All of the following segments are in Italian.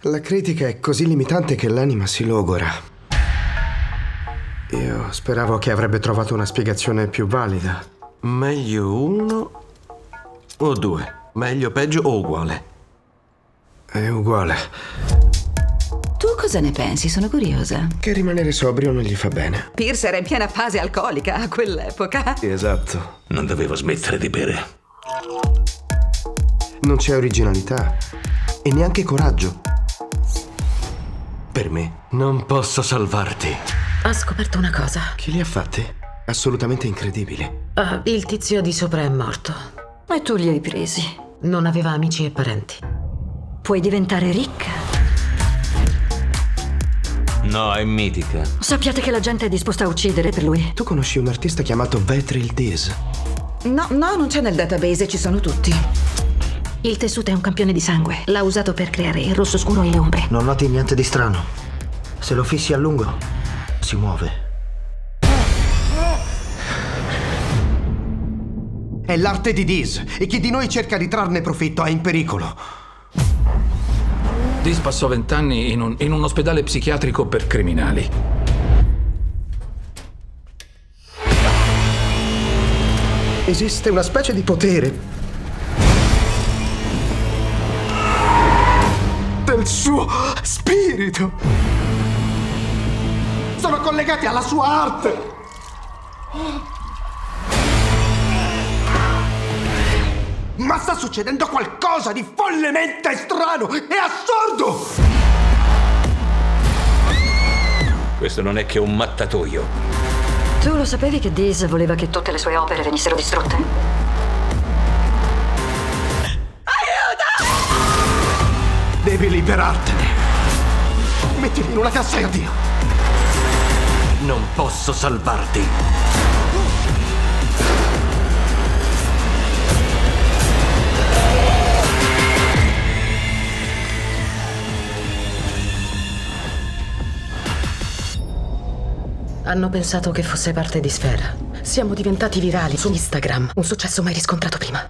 La critica è così limitante che l'anima si logora. Io speravo che avrebbe trovato una spiegazione più valida. Meglio uno o due? Meglio, peggio o uguale? È uguale. Tu cosa ne pensi? Sono curiosa. Che rimanere sobrio non gli fa bene. Pierce era in piena fase alcolica a quell'epoca. Sì, esatto. Non dovevo smettere di bere. Non c'è originalità e neanche coraggio. Per me. Non posso salvarti. Ho scoperto una cosa. Chi li ha fatti? Assolutamente incredibili. Il tizio di sopra è morto. E tu li hai presi. Non aveva amici e parenti. Puoi diventare ricca. No, è mitica. Sappiate che la gente è disposta a uccidere per lui. Tu conosci un artista chiamato Vetril Diz? No, non c'è nel database, ci sono tutti. Il tessuto è un campione di sangue. L'ha usato per creare il rosso scuro e le ombre. Non noti niente di strano. Se lo fissi a lungo, si muove. È l'arte di Diz e chi di noi cerca di trarne profitto è in pericolo. Diz passò 20 anni in un ospedale psichiatrico per criminali. Esiste una specie di potere del suo spirito. Sono collegati alla sua arte. Ma sta succedendo qualcosa di follemente strano e assurdo! Questo non è che un mattatoio. Tu lo sapevi che Diz voleva che tutte le sue opere venissero distrutte? Aiuto! Devi liberartene. Mettili in una cassa e addio. Non posso salvarti. Hanno pensato che fosse parte di Sfera. Siamo diventati virali su Instagram. Un successo mai riscontrato prima.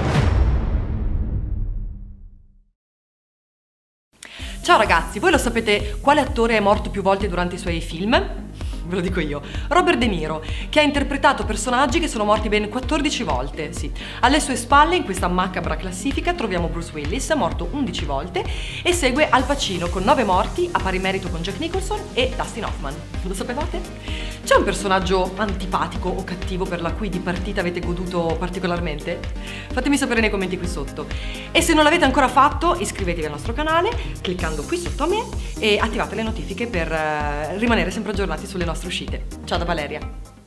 Ciao ragazzi, voi lo sapete quale attore è morto più volte durante i suoi film? Ve lo dico io, Robert De Niro, che ha interpretato personaggi che sono morti ben 14 volte, sì. Alle sue spalle, in questa macabra classifica, troviamo Bruce Willis, morto 11 volte, e segue Al Pacino con 9 morti, a pari merito con Jack Nicholson e Dustin Hoffman. Lo sapevate? C'è un personaggio antipatico o cattivo per la cui dipartita avete goduto particolarmente? Fatemi sapere nei commenti qui sotto. E se non l'avete ancora fatto, iscrivetevi al nostro canale, cliccando qui sotto a me, e attivate le notifiche per rimanere sempre aggiornati sulle nostre uscite. Ciao da Valeria!